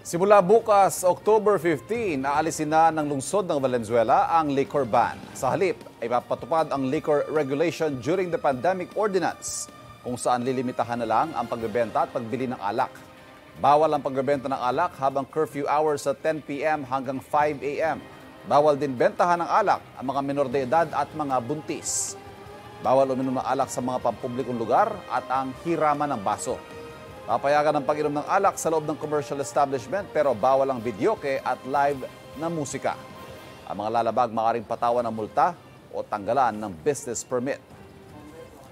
Simula bukas, October 15, aalisin na ng lungsod ng Valenzuela ang liquor ban. Sa halip, ay mapatupad ang Liquor Regulation During the Pandemic Ordinance, kung saan lilimitahan na lang ang pagbebenta at pagbili ng alak. Bawal ang pagbebenta ng alak habang curfew hours sa 10 p.m. hanggang 5 a.m. Bawal din bentahan ng alak ang mga menor de edad at mga buntis. Bawal uminom ng alak sa mga pampublikong lugar at ang hiraman ng baso. Papayagan ang pag-inom ng alak sa loob ng commercial establishment pero bawal ang videoke at live na musika. Ang mga lalabag maaaring patawan ng multa o tanggalan ng business permit.